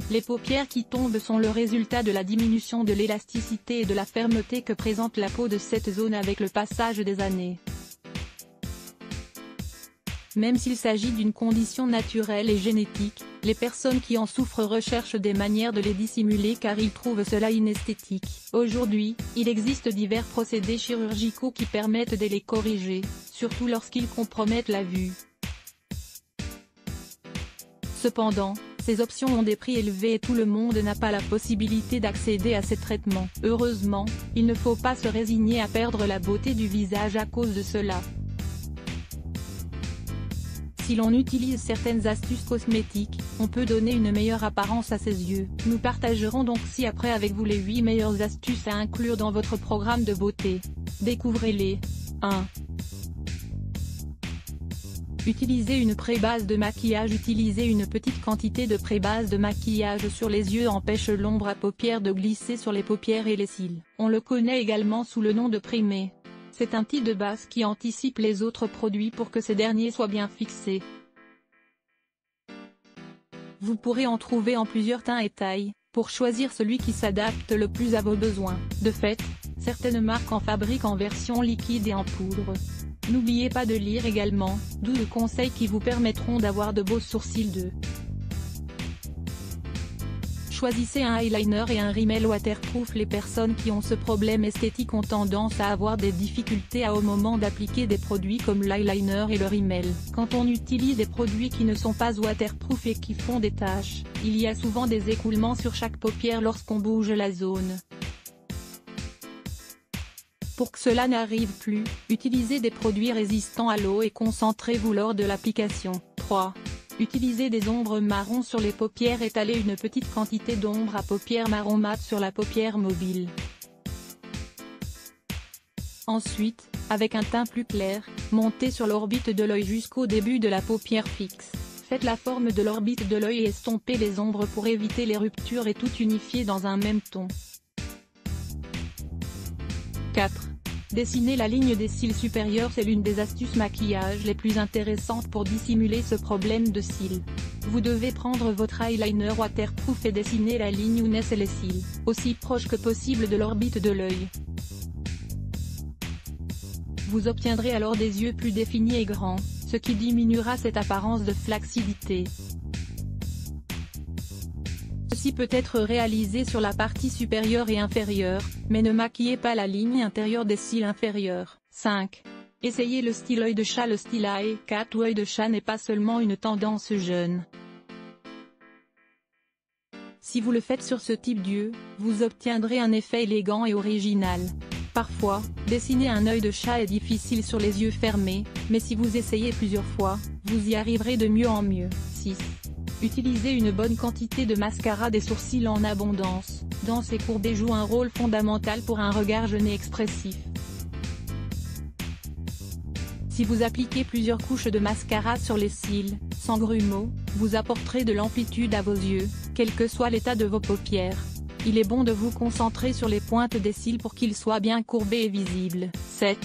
Les paupières qui tombent sont le résultat de la diminution de l'élasticité et de la fermeté que présente la peau de cette zone avec le passage des années. Même s'il s'agit d'une condition naturelle et génétique, les personnes qui en souffrent recherchent des manières de les dissimuler car ils trouvent cela inesthétique. Aujourd'hui, il existe divers procédés chirurgicaux qui permettent de les corriger, surtout lorsqu'ils compromettent la vue. Cependant, ces options ont des prix élevés et tout le monde n'a pas la possibilité d'accéder à ces traitements. Heureusement, il ne faut pas se résigner à perdre la beauté du visage à cause de cela. Si l'on utilise certaines astuces cosmétiques, on peut donner une meilleure apparence à ses yeux. Nous partagerons donc ci-après avec vous les 8 meilleures astuces à inclure dans votre programme de beauté. Découvrez-les. 1. Utilisez une pré-base de maquillage. Utiliser une petite quantité de pré-base de maquillage sur les yeux empêche l'ombre à paupières de glisser sur les paupières et les cils. On le connaît également sous le nom de primé. C'est un type de base qui anticipe les autres produits pour que ces derniers soient bien fixés. Vous pourrez en trouver en plusieurs teints et tailles, pour choisir celui qui s'adapte le plus à vos besoins. De fait, certaines marques en fabriquent en version liquide et en poudre. N'oubliez pas de lire également, d'où de conseils qui vous permettront d'avoir de beaux sourcils de. Choisissez un eyeliner et un rímel waterproof. Les personnes qui ont ce problème esthétique ont tendance à avoir des difficultés au moment d'appliquer des produits comme l'eyeliner et le rímel. Quand on utilise des produits qui ne sont pas waterproof et qui font des taches, il y a souvent des écoulements sur chaque paupière lorsqu'on bouge la zone. Pour que cela n'arrive plus, utilisez des produits résistants à l'eau et concentrez-vous lors de l'application. 3. Utilisez des ombres marron sur les paupières. Étalez une petite quantité d'ombre à paupières marron mat sur la paupière mobile. Ensuite, avec un teint plus clair, montez sur l'orbite de l'œil jusqu'au début de la paupière fixe. Faites la forme de l'orbite de l'œil et estompez les ombres pour éviter les ruptures et tout unifier dans un même ton. 4. Dessinez la ligne des cils supérieurs. C'est l'une des astuces maquillage les plus intéressantes pour dissimuler ce problème de cils. Vous devez prendre votre eyeliner waterproof et dessiner la ligne où naissent les cils, aussi proche que possible de l'orbite de l'œil. Vous obtiendrez alors des yeux plus définis et grands, ce qui diminuera cette apparence de flaccidité. Ceci peut être réalisé sur la partie supérieure et inférieure, mais ne maquillez pas la ligne intérieure des cils inférieurs. 5. Essayez le style œil de chat. Le style eye cat ou œil de chat n'est pas seulement une tendance jeune. Si vous le faites sur ce type d'yeux, vous obtiendrez un effet élégant et original. Parfois, dessiner un œil de chat est difficile sur les yeux fermés, mais si vous essayez plusieurs fois, vous y arriverez de mieux en mieux. 6. Utilisez une bonne quantité de mascara des sourcils en abondance. Dense et courbé joue un rôle fondamental pour un regard jeune et expressif. Si vous appliquez plusieurs couches de mascara sur les cils, sans grumeaux, vous apporterez de l'amplitude à vos yeux, quel que soit l'état de vos paupières. Il est bon de vous concentrer sur les pointes des cils pour qu'ils soient bien courbés et visibles. 7.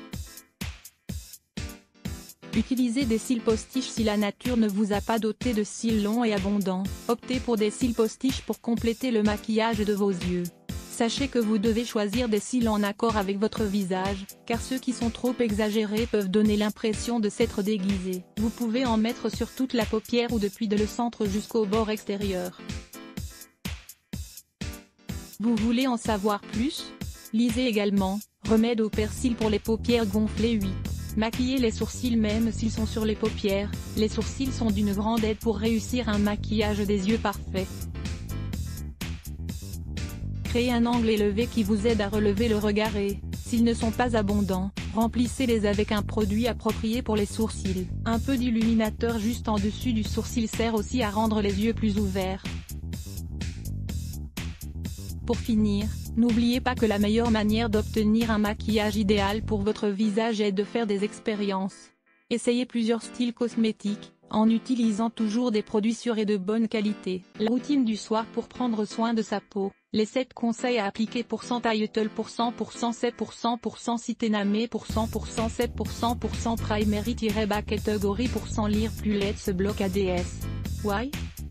Utilisez des cils postiches. Si la nature ne vous a pas doté de cils longs et abondants, optez pour des cils postiches pour compléter le maquillage de vos yeux. Sachez que vous devez choisir des cils en accord avec votre visage, car ceux qui sont trop exagérés peuvent donner l'impression de s'être déguisés. Vous pouvez en mettre sur toute la paupière ou depuis le centre jusqu'au bord extérieur. Vous voulez en savoir plus? Lisez également « Remède au persil pour les paupières gonflées 8 ». Maquillez les sourcils même s'ils sont sur les paupières. Les sourcils sont d'une grande aide pour réussir un maquillage des yeux parfait. Créez un angle élevé qui vous aide à relever le regard et, s'ils ne sont pas abondants, remplissez-les avec un produit approprié pour les sourcils. Un peu d'illuminateur juste en dessus du sourcil sert aussi à rendre les yeux plus ouverts. Pour finir, n'oubliez pas que la meilleure manière d'obtenir un maquillage idéal pour votre visage est de faire des expériences. Essayez plusieurs styles cosmétiques, en utilisant toujours des produits sûrs et de bonne qualité. La routine du soir pour prendre soin de sa peau. Les 7 conseils à appliquer pour 100% pour 100%, 7% pour 100 Citénamé pour 100%, 7% pour 100 Primary-Back Category pour 100 Lire plus Let's Block ADS. Why?